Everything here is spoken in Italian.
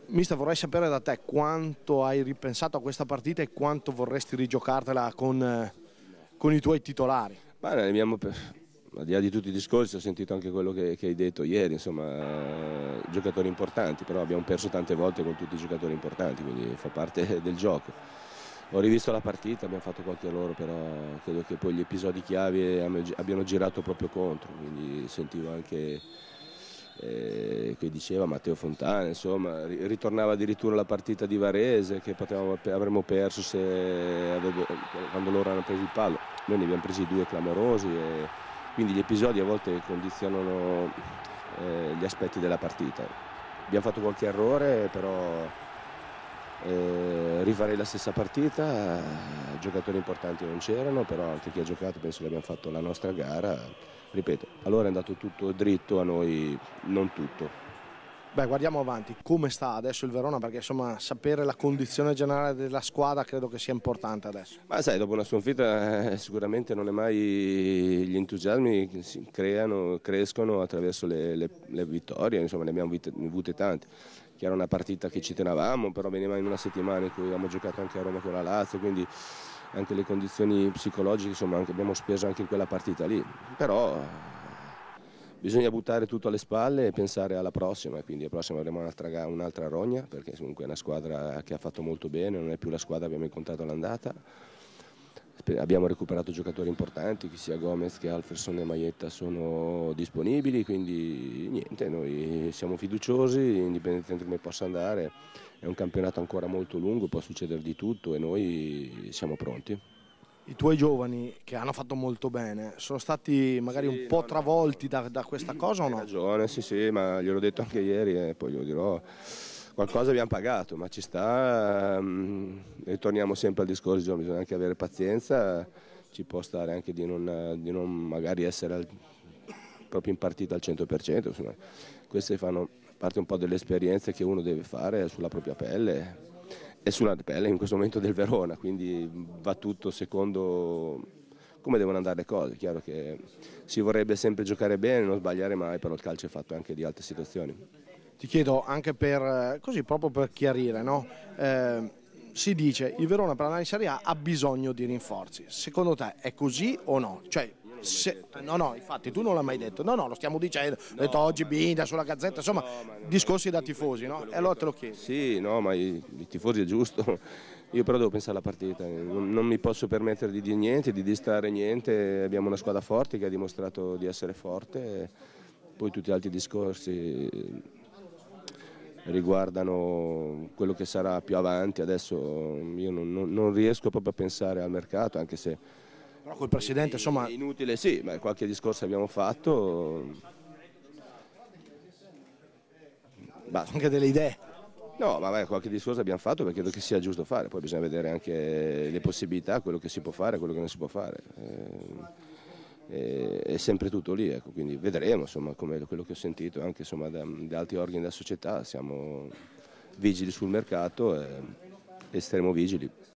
Mister, vorrei sapere da te quanto hai ripensato a questa partita e quanto vorresti rigiocartela con i tuoi titolari. Ma al di là di tutti i discorsi ho sentito anche quello che hai detto ieri, insomma, giocatori importanti, però abbiamo perso tante volte con tutti i giocatori importanti, quindi fa parte del gioco. Ho rivisto la partita, abbiamo fatto qualche errore, però credo che poi gli episodi chiavi abbiano girato proprio contro, quindi sentivo anche che diceva Matteo Fontana, insomma, ritornava addirittura la partita di Varese che avremmo perso quando loro hanno preso il palo. Noi ne abbiamo presi due clamorosi e quindi gli episodi a volte condizionano gli aspetti della partita. Abbiamo fatto qualche errore, però rifarei la stessa partita, giocatori importanti non c'erano, però anche chi ha giocato penso che abbiamo fatto la nostra gara. Ripeto, allora è andato tutto dritto, a noi non tutto. Beh, guardiamo avanti, come sta adesso il Verona, perché insomma sapere la condizione generale della squadra credo che sia importante adesso. Ma sai, dopo una sconfitta sicuramente non è mai gli entusiasmi che si creano, crescono attraverso le vittorie, insomma ne abbiamo avute tante. Che era una partita che ci tenevamo, però veniva in una settimana in cui abbiamo giocato anche a Roma con la Lazio, quindi anche le condizioni psicologiche, insomma abbiamo speso anche in quella partita lì. Però bisogna buttare tutto alle spalle e pensare alla prossima, quindi la prossima avremo un'altra rogna, perché comunque è una squadra che ha fatto molto bene, non è più la squadra che abbiamo incontrato all'andata. Abbiamo recuperato giocatori importanti, che sia Gomez che Alferson e Maietta sono disponibili, quindi niente, noi siamo fiduciosi, indipendentemente come possa andare, è un campionato ancora molto lungo, può succedere di tutto e noi siamo pronti. I tuoi giovani che hanno fatto molto bene sono stati magari un po' travolti da questa cosa o Hai no? ragione, sì, ma gliel'ho detto anche ieri e poi glielo dirò. Qualcosa abbiamo pagato, ma ci sta, ritorniamo sempre al discorso, bisogna anche avere pazienza, ci può stare anche di non magari essere proprio in partita al 100%, insomma. Queste fanno parte un po' delle esperienze che uno deve fare sulla propria pelle e sulla pelle in questo momento del Verona, quindi va tutto secondo come devono andare le cose. È chiaro che si vorrebbe sempre giocare bene, non sbagliare mai, però il calcio è fatto anche di altre situazioni. Ti chiedo anche per, così proprio per chiarire, no? Si dice il Verona per andare in Serie A ha bisogno di rinforzi. Secondo te è così o no? Cioè, no, infatti tu non l'hai mai detto. No, lo stiamo dicendo. Ho detto oggi Binda sulla Gazzetta, insomma, discorsi da tifosi, no? E allora te lo chiedo. Sì, no, ma i tifosi è giusto. Io però devo pensare alla partita, non mi posso permettere di dire niente, di distrarre niente. Abbiamo una squadra forte che ha dimostrato di essere forte, poi tutti gli altri discorsi riguardano quello che sarà più avanti. Adesso io non riesco proprio a pensare al mercato, anche se Però col presidente, insomma, è inutile, sì, ma qualche discorso abbiamo fatto. Basta. anche delle idee. No, ma qualche discorso abbiamo fatto perché credo che sia giusto fare, poi bisogna vedere anche le possibilità, quello che si può fare, quello che non si può fare. È sempre tutto lì, ecco, quindi vedremo insomma, come quello che ho sentito anche insomma, da altri organi della società, siamo vigili sul mercato e staremo vigili.